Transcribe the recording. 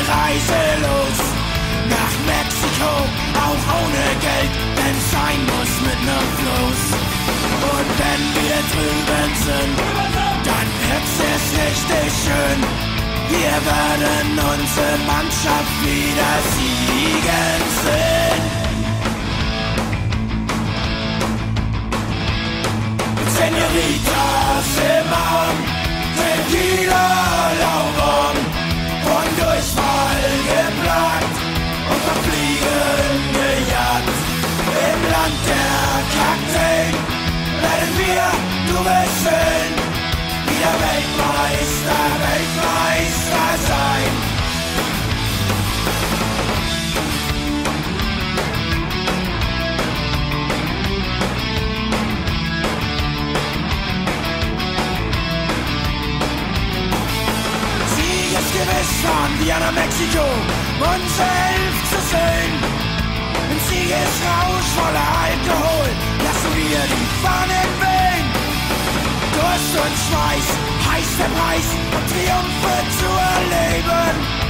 Reise los nach Mexiko, auch ohne Geld, denn sein muss mit nem Floß. Und wenn wir drüben sind, dann wird's es richtig schön. Wir werden unsere Mannschaft wieder siegen sehen. Senorita Simon, Tequila Lauron, von Durchfall geplagt und verfliegen gejagt. Im Land der Kakteen werden wir, du wirst sehen, wieder Weltmeister, Weltmeister sein. Gewiss fahren wir nach Mexiko, uns 11 zu sehen. Im Siegesrausch voller Alkohol lassen wir die Fahnen wehen. Durst und Schweiß, heiß der Preis, um Triumphe zu erleben.